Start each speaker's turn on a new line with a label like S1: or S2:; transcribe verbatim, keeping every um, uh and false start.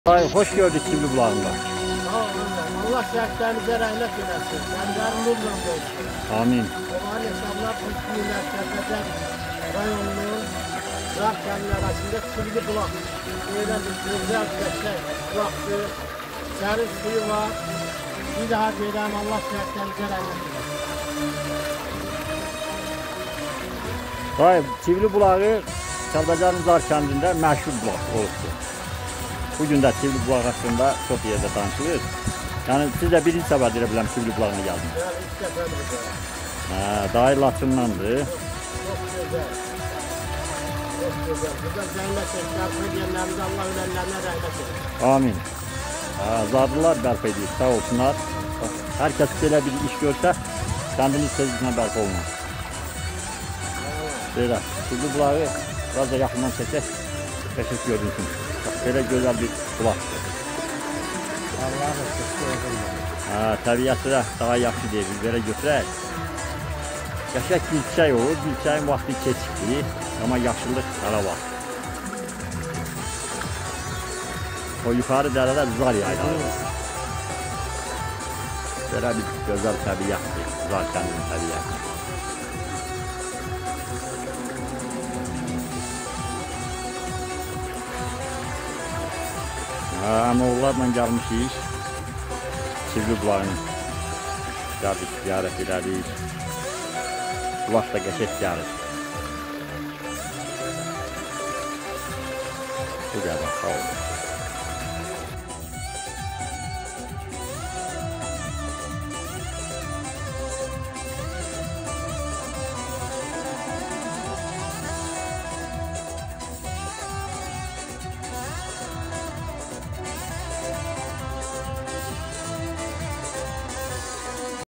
S1: Ay, hoş gördük Çivli Bulağı'nda.
S2: Sağ olun. Allah şerhlerinize rahmet eylesin. Kendileri nurla dolsun.
S1: Amin.
S2: Olan hesaplar Türkiye'ler, Tepeden rayonunun Zar kendi arasında Çivli Bulak. Böyle bir güzel geçer. Bulaktır. Serin suyu var. Bir daha diyelim Allah şerhlerinize rahmet eylesin.
S1: Ay, Çivli Bulağı Kəlbəcərin Zar kəndində məşhur bulaq olubdur. Bugün də Çivli Bulağı haqqında çox yerdə danışılır. Yəni siz də birinci səfər deyə biləm Çivli Bulağına gəldiniz.
S2: Yani ilk sefer burada.
S1: Hə, dayı Laçındandır.
S2: Çok güzel. Çok güzel. Burada cennet eşyası diyenlerimize Allah ölenlerine rahmet eylesin.
S1: Amin. Hə, Zarlılar bərpa edir, sağ olsunlar. Hər kəs belə bir iş görsə, kəndiniz tezliklə bərpa olunur. Belə, Çivli Bulağı biraz da yaxından çəkək, təşəkkür görünsün. Belə gözəl bir bulaqdır.
S2: Allah'a teşekkür ederim.
S1: Hə, təbiəti də daha yaxşı deyil, biz belə götürək. Qəşək gülçək olur, gülçəyin vaxtı keçikdir, amma yaşıllıq hələ var. O yuxarı dərədə Zar yaylağı var. Belə bir gözəl təbiətdir, Zar kəndinin təbiəti. Hə, əmoğullarla gəlmişik, Çivli Bulağını gəldik, ziyarət elədik. Bulaq da qəşək gəlir. Bu qədər, sağ olun.